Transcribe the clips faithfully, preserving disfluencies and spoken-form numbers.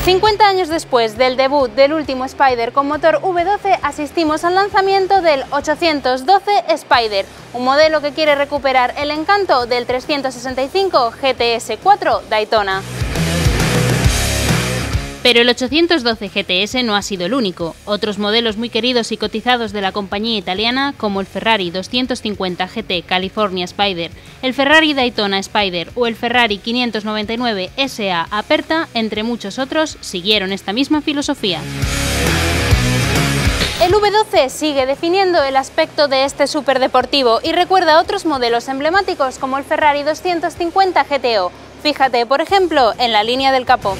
cincuenta años después del debut del último Spider con motor V doce, asistimos al lanzamiento del ochocientos doce Spider, un modelo que quiere recuperar el encanto del trescientos sesenta y cinco G T S cuatro Daytona. Pero el ochocientos doce G T S no ha sido el único. Otros modelos muy queridos y cotizados de la compañía italiana, como el Ferrari doscientos cincuenta G T California Spider, el Ferrari Daytona Spider o el Ferrari quinientos noventa y nueve S A Aperta, entre muchos otros, siguieron esta misma filosofía. El V doce sigue definiendo el aspecto de este superdeportivo y recuerda a otros modelos emblemáticos como el Ferrari doscientos cincuenta G T O. Fíjate, por ejemplo, en la línea del capó.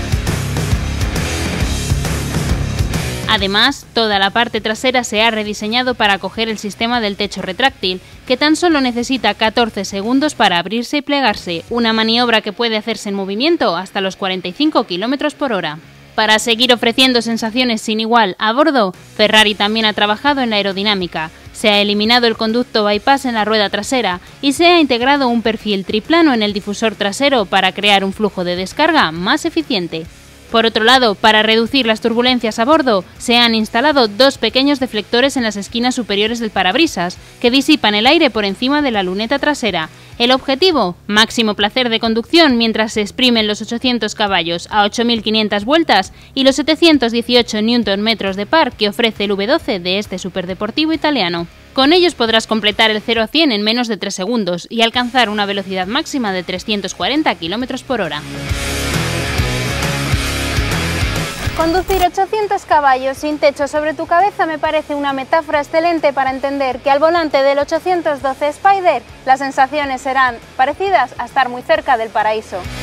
Además, toda la parte trasera se ha rediseñado para acoger el sistema del techo retráctil, que tan solo necesita catorce segundos para abrirse y plegarse, una maniobra que puede hacerse en movimiento hasta los cuarenta y cinco kilómetros por hora. Para seguir ofreciendo sensaciones sin igual a bordo, Ferrari también ha trabajado en la aerodinámica. Se ha eliminado el conducto bypass en la rueda trasera y se ha integrado un perfil triplano en el difusor trasero para crear un flujo de descarga más eficiente. Por otro lado, para reducir las turbulencias a bordo, se han instalado dos pequeños deflectores en las esquinas superiores del parabrisas, que disipan el aire por encima de la luneta trasera. El objetivo, máximo placer de conducción mientras se exprimen los ochocientos caballos a ocho mil quinientas vueltas y los setecientos dieciocho newton metros de par que ofrece el V doce de este superdeportivo italiano. Con ellos podrás completar el cero a cien en menos de tres segundos y alcanzar una velocidad máxima de trescientos cuarenta kilómetros por hora. Conducir ochocientos caballos sin techo sobre tu cabeza me parece una metáfora excelente para entender que al volante del ochocientos doce Spider las sensaciones serán parecidas a estar muy cerca del paraíso.